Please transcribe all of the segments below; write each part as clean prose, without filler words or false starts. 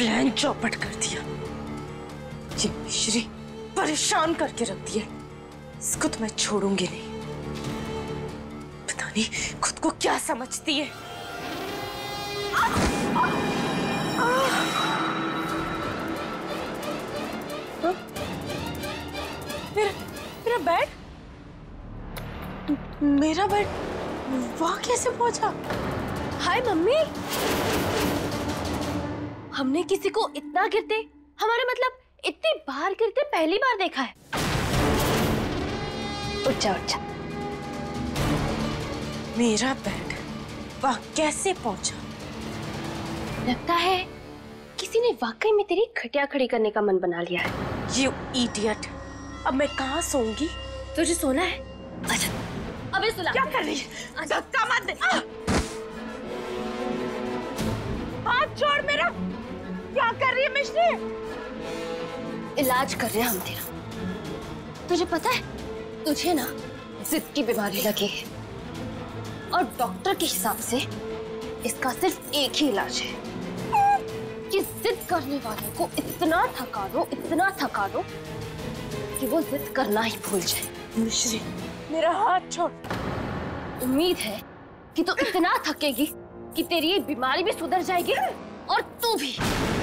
Plan चौपट कर दिया। ये मिश्री परेशान करके रख दिया। इसको तो मैं छोड़ूंगी नहीं। पता नहीं खुद को क्या समझती है। मेरा बैग, मेरा बैग वहां कैसे पहुंचा? हाय मम्मी, हमने किसी को इतना गिरते, हमारा मतलब इतनी बार गिरते पहली बार देखा है। उठ जा उठ जा। मेरा बैग वहां कैसे पहुंचा? लगता है किसी ने वाकई में तेरी खटिया खड़ी करने का मन बना लिया है। यू इडियट, अब मैं कहाँ सोऊंगी? तुझे सोना है? अच्छा अबे सुला। क्या कर रही है? धक्का मत दे। हाथ छोड़ मेरा। क्या कर रही है मिश्री? इलाज कर रहे हैं हम तेरा। तुझे पता है, तुझे ना जिद की बीमारी लगी है और डॉक्टर के हिसाब से इसका सिर्फ एक ही इलाज है कि जिद करने वाले को इतना थका दो कि वो जिद करना ही भूल जाए। मिश्री मेरा हाथ छोड़। उम्मीद है कि तू इतना थकेगी कि तेरी ये बीमारी भी सुधर जाएगी और तू भी।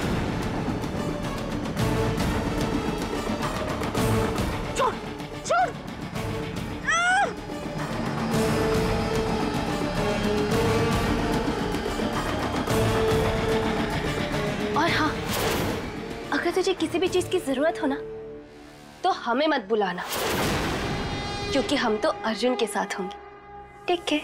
छोड़ छोड़। और हाँ, अगर तुझे किसी भी चीज की जरूरत हो ना तो हमें मत बुलाना, क्योंकि हम तो अर्जुन के साथ होंगे। Take care.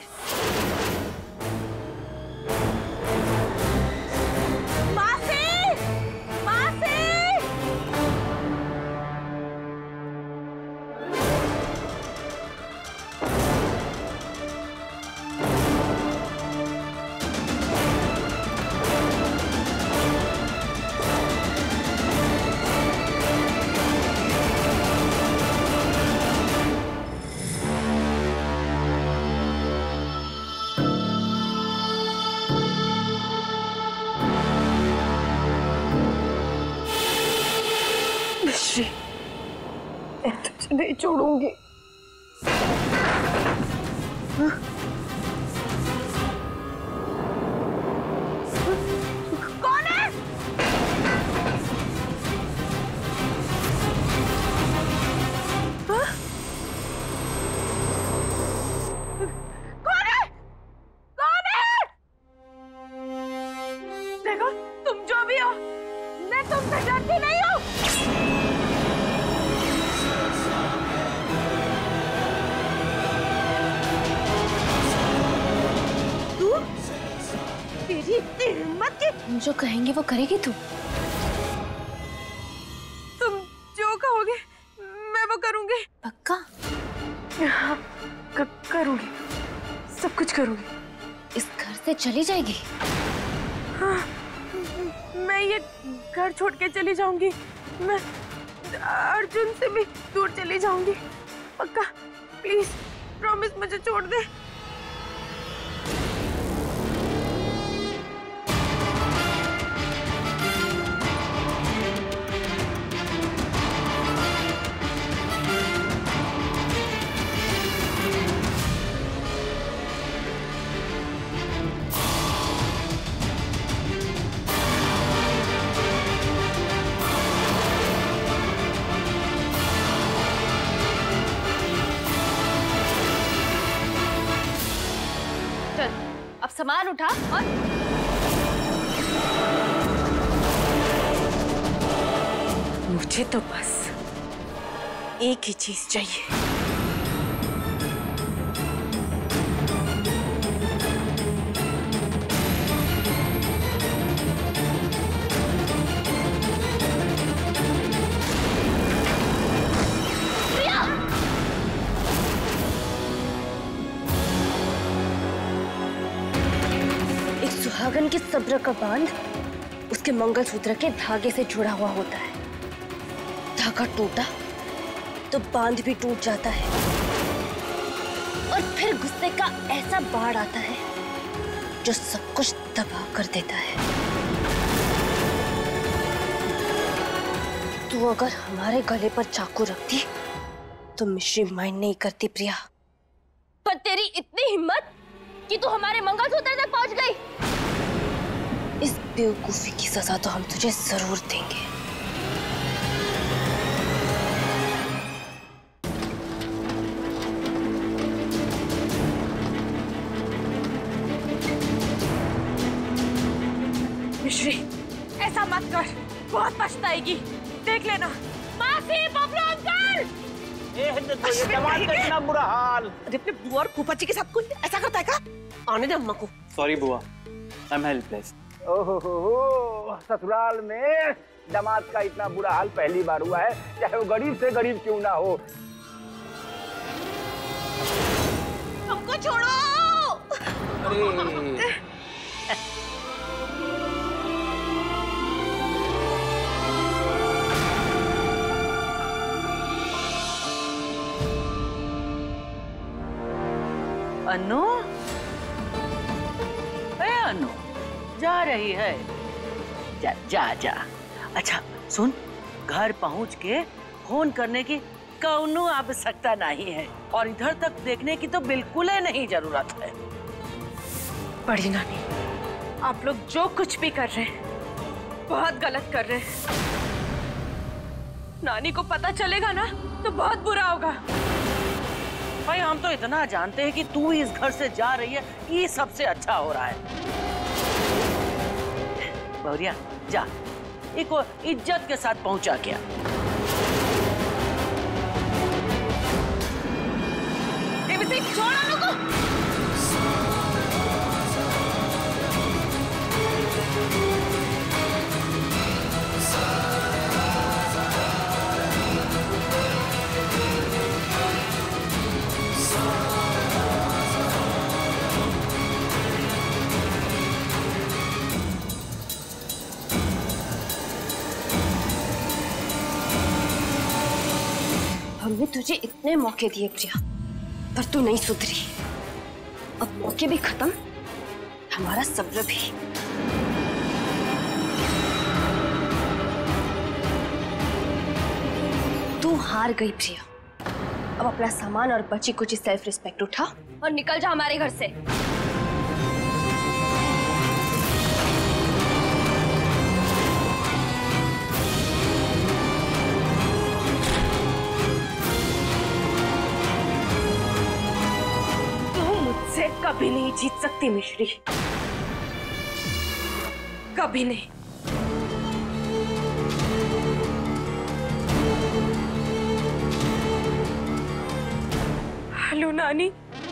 मैं तुझे नहीं छोड़ूंगी। कौन है? कौन है? कौन है? देखो तुम जो भी हो, मैं तुमसे डरती नहीं हूँ। हिम्मत की? तुम जो कहेंगे वो करेगी तू? तुम जो कहोगे मैं वो करूंगी। पक्का? हाँ, करूंगी, सब कुछ करूंगी। इस घर से चली जाएगी? हाँ, मैं ये घर छोड़ के चली जाऊंगी। मैं अर्जुन से भी दूर चली जाऊंगी। पक्का? प्लीज प्रॉमिस, मुझे छोड़ दे। अब सामान उठा और मुझे तो बस एक ही चीज चाहिए। सुहागन के सब्र का बांध उसके मंगलसूत्र के धागे से जुड़ा हुआ होता है। धागा टूटा तो बांध भी टूट जाता है और फिर गुस्से का ऐसा बाढ़ आता है जो सब कुछ तबाह कर देता है। तू अगर हमारे गले पर चाकू रखती तो मिश्री माइंड नहीं करती प्रिया। पर तेरी इतनी हिम्मत कि तू हमारे मंगलसूत्र तक पहुंच गई। इस बेवकूफी की सजा तो हम तुझे जरूर देंगे। मिश्री, ऐसा मत कर, बहुत पछताएगी। देख लेना। मासी, बबलू अंकल। दमाद का इतना बुरा हाल। अरे अपने बुआ और फूफा जी के साथ कोई ऐसा करता है क्या? आने दे अम्मा को। सॉरी बुआ, आई एम हेल्पलेस। ओहो, ससुराल में दामाद का इतना बुरा हाल पहली बार हुआ है, चाहे वो गरीब से गरीब क्यों ना हो। हमको छोड़ो। अरे अनु, अनु जा रही है? जा जा जा। अच्छा सुन, घर पहुंच के फोन करने की कौनो आवश्यकता नहीं है और इधर तक देखने की तो बिल्कुल ही नहीं जरूरत है। बड़ी नानी, आप लोग जो कुछ भी कर रहे हैं बहुत गलत कर रहे हैं। नानी को पता चलेगा ना तो बहुत बुरा होगा। भाई हम तो इतना जानते हैं कि तू इस घर से जा रही है, ये सबसे अच्छा हो रहा है। बहुरिया जा, इसको इज्जत के साथ पहुंचा क्या। छोड़ा लोगों। हमने तुझे इतने मौके दिए प्रिया, पर तू नहीं सुधरी। अब मौके भी खत्म, हमारा सब्र भी। तू हार गई प्रिया। अब अपना सामान और बची कुछ सेल्फ रिस्पेक्ट उठा और निकल जा हमारे घर से। कभी नहीं जीत सकती मिश्री, कभी नहीं। हेलो नानी।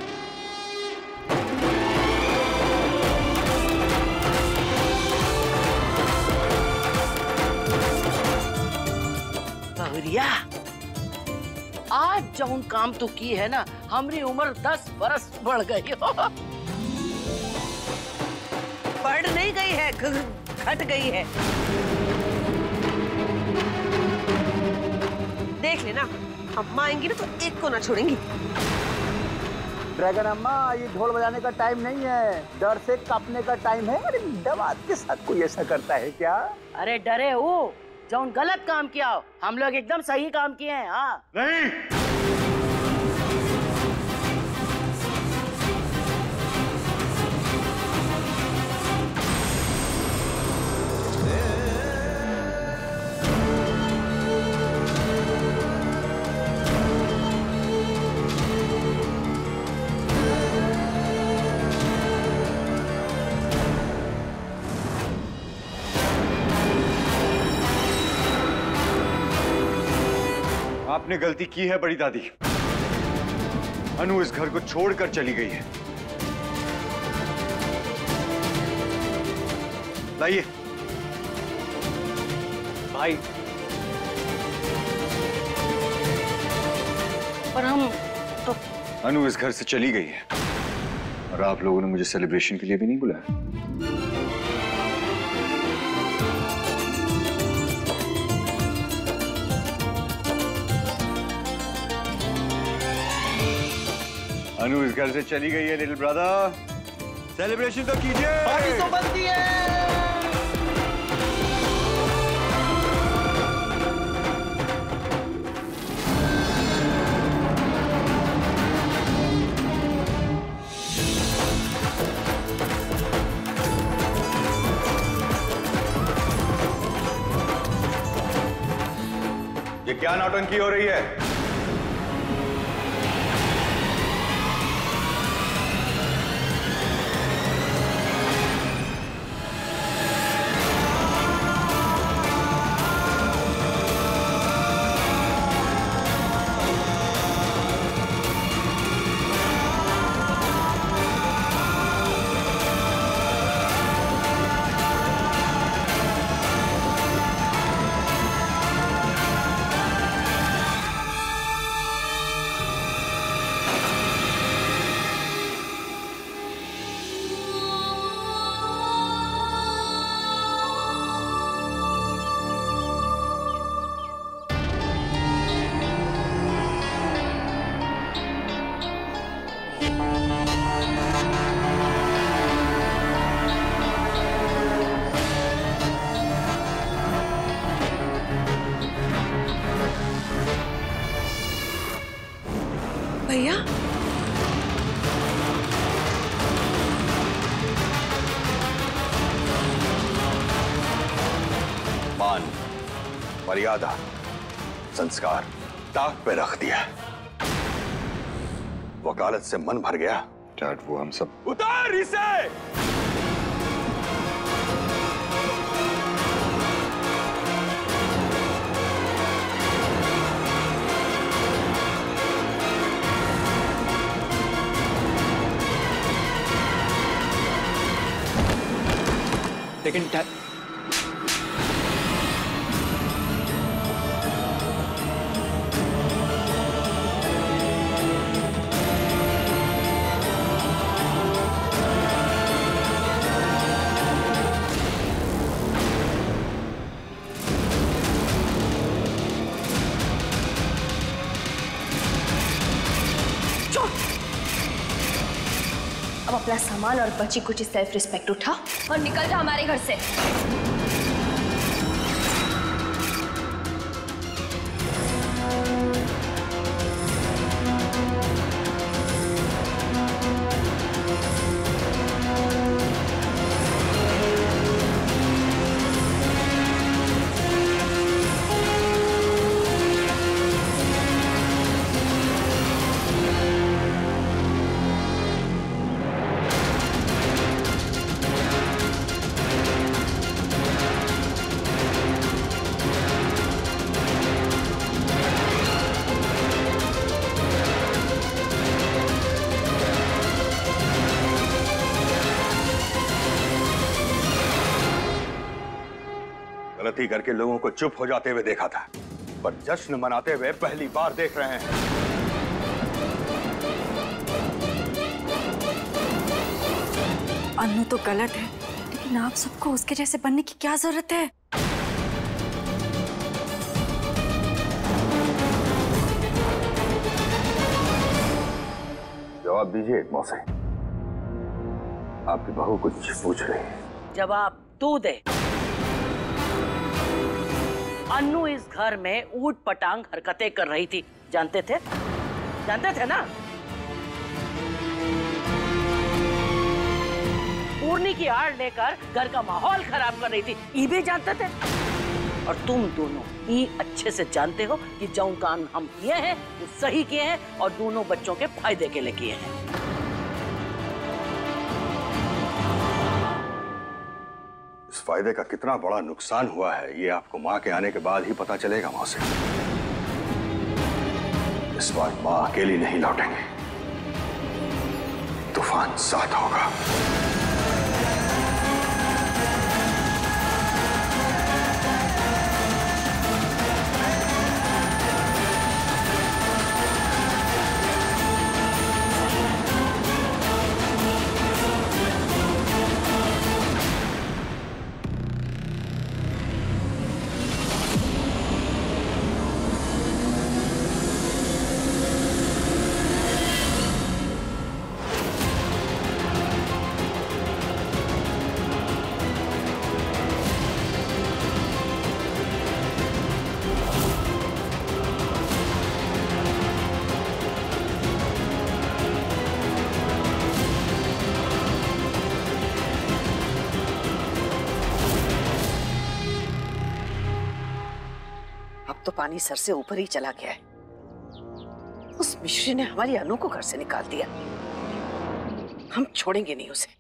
बहुरिया, आज जौन काम तू की है ना, हमारी उम्र 10 बरस बढ़ गई हो। बढ़ नहीं गई है, घट गई है। देख लेना, अम्मा आएंगी ना तो एक को ना छोड़ेंगी। ड्रैगन अम्मा, ये ढोल बजाने का टाइम नहीं है, डर से कांपने का टाइम है। अरे दामाद के साथ कोई ऐसा करता है क्या? अरे डरे हो, जौन गलत काम किया हो, हम लोग एकदम सही काम किए हैं। हाँ नहीं, आपने गलती की है बड़ी दादी। अनु इस घर को छोड़कर चली गई है। लाइए भाई, पर हम तो अनु इस घर से चली गई है और आप लोगों ने मुझे सेलिब्रेशन के लिए भी नहीं बुलाया। अनु इस घर से चली गई है लिटिल ब्रदर, सेलिब्रेशन तो कीजिए। पार्टी तो बनती है। ये क्या नौटंकी हो रही है? भैया, मान, मर्यादा, संस्कार ताक पे रख दिया। वकालत से मन भर गया। डैड, वो हम सब उतार इसे। लेकिन डैड, अब अपना सामान और बची कुछ सेल्फ रिस्पेक्ट उठा और निकल जा हमारे घर से। गलती करके लोगों को चुप हो जाते हुए देखा था, पर जश्न मनाते हुए पहली बार देख रहे हैं। अन्नू तो गलत है, लेकिन आप सबको उसके जैसे बनने की क्या जरूरत है? जवाब दीजिए मौसी, आपकी बहू कुछ पूछ रही है। जवाब तू दे। अन्नू इस घर में ऊट पटांग हरकतें कर रही थी, जानते थे? जानते थे ना? पूर्णी की आड़ लेकर घर का माहौल खराब कर रही थी, ये भी जानते थे? और तुम दोनों ये अच्छे से जानते हो कि जो काम हम किए हैं वो सही किए हैं और दोनों बच्चों के फायदे के लिए किए हैं। इस फायदे का कितना बड़ा नुकसान हुआ है ये आपको माँ के आने के बाद ही पता चलेगा मौसी। इस बार माँ अकेली नहीं लौटेंगे, तूफान साथ होगा। अब तो पानी सर से ऊपर ही चला गया है। उस मिश्री ने हमारी अनु को घर से निकाल दिया। हम छोड़ेंगे नहीं उसे।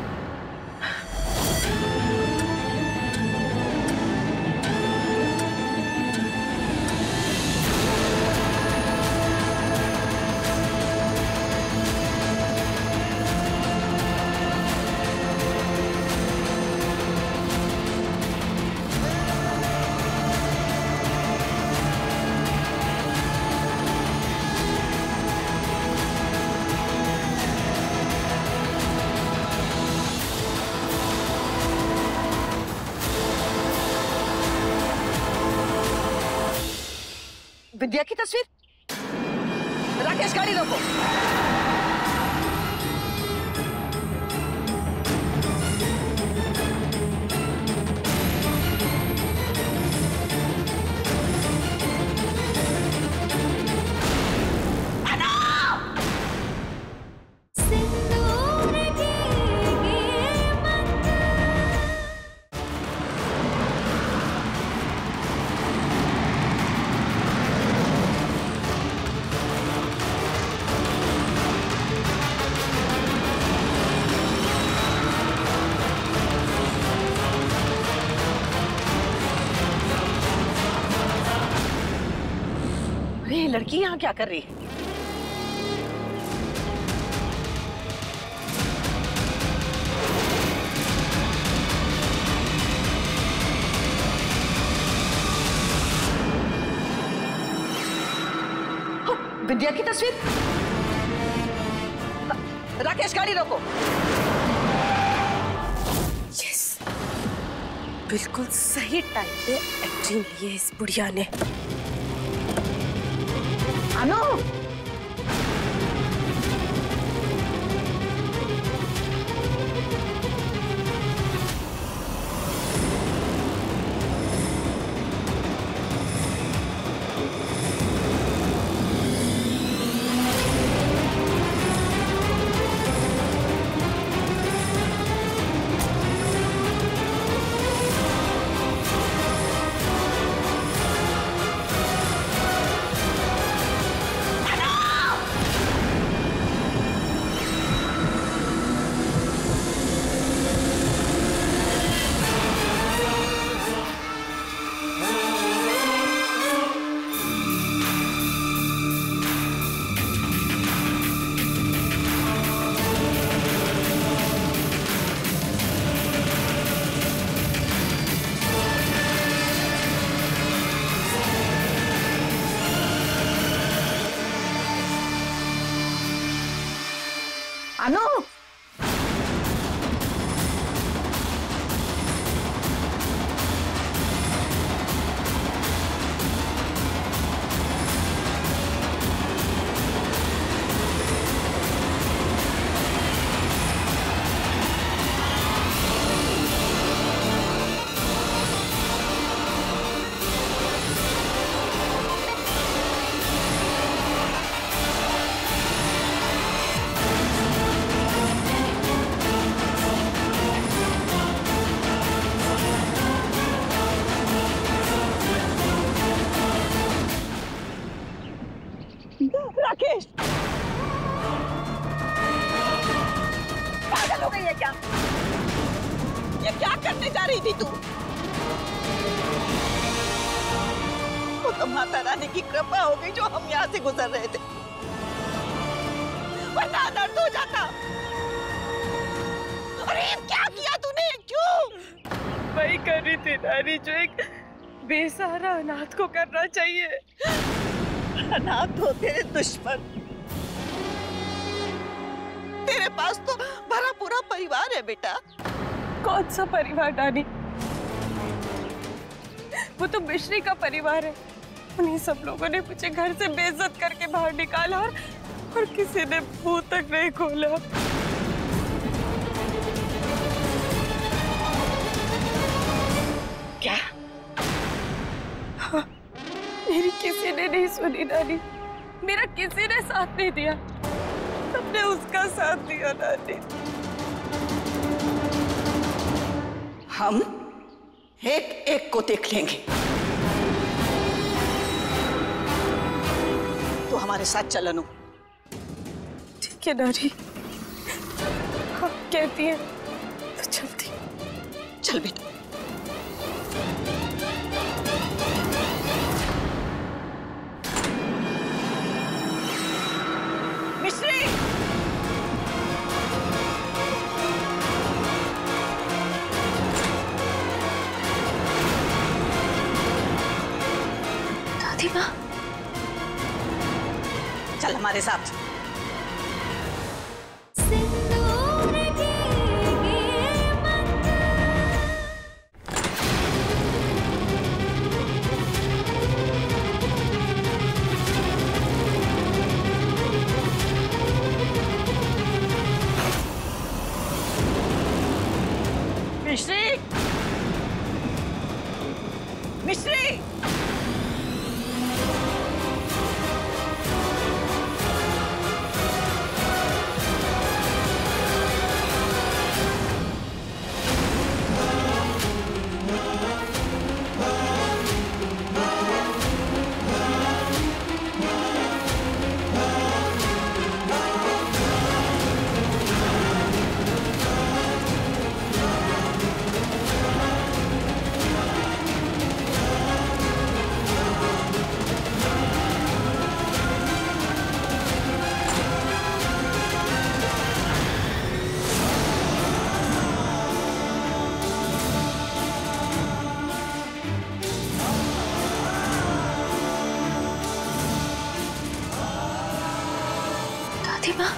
विद्या की तस्वीर। राकेश गाड़ी रोको। ये लड़की यहाँ क्या कर रही है? विद्या की तस्वीर। राकेश गाड़ी रोको। यस, बिल्कुल सही टाइम पे एक्टिंग ली है इस बुढ़िया ने। अनु, अनु, राकेश, पागल हो गई है क्या? ये क्या करने जा रही थी तू? वो तो माता रानी की कृपा हो गई जो हम यहाँ से गुजर रहे थे, वरना दर्द हो जाता। अरे क्या किया तूने? क्यों? वही कर रही थी नानी जो एक बेसहारा अनाथ को करना चाहिए। अनाथ हो तेरे दुश्मन। तेरे पास तो भरा पूरा परिवार है बेटा। कौन सा परिवार नानी? वो तो मिश्री का परिवार है। उन्हीं सब लोगों ने मुझे घर से बेइज्जत करके बाहर निकाला और किसी ने मुंह तक नहीं खोला। क्या? हाँ, मेरी किसी ने नहीं सुनी नानी। मेरा किसी ने साथ नहीं दिया। सबने उसका साथ दिया नानी। हम एक एक को देख लेंगे। हमारे साथ चल अनु। ठीक है नारी, आप कहती हैं तो चलती। चल बेटा। मिश्री, दादी माँ, चल हमारे साथ। मिश्री, मिश्री, दादी माँ,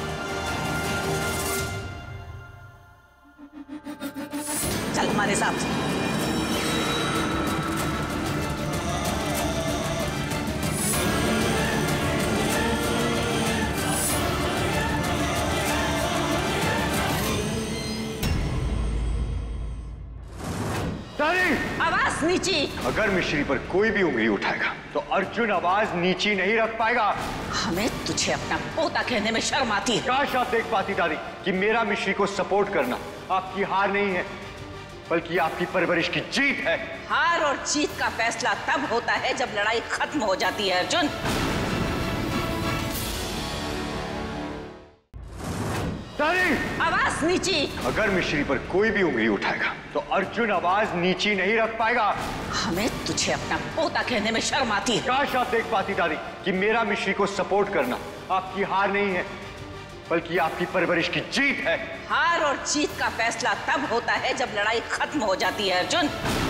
चल हमारे साथ। दादी! आवाज नीची। अगर मिश्री पर कोई भी उंगली उठाएगा तो अर्जुन आवाज नीची नहीं रख पाएगा। हमें तुझे अपना पोता कहने में शर्म आती है। काश आप देख पाती दादी कि मेरा मिश्री को सपोर्ट करना आपकी हार नहीं है, बल्कि आपकी परवरिश की जीत है। हार और जीत का फैसला तब होता है जब लड़ाई खत्म हो जाती है अर्जुन। दादी! आवाज नीची। अगर मिश्री पर कोई भी उंगली उठाएगा तो अर्जुन आवाज नीची नहीं रख पाएगा। हमें तुझे अपना पोता कहने में शर्म आती है। काश आप देख पाती दादी कि मेरा मिश्री को सपोर्ट करना आपकी हार नहीं है, बल्कि आपकी परवरिश की जीत है। हार और जीत का फैसला तब होता है जब लड़ाई खत्म हो जाती है अर्जुन।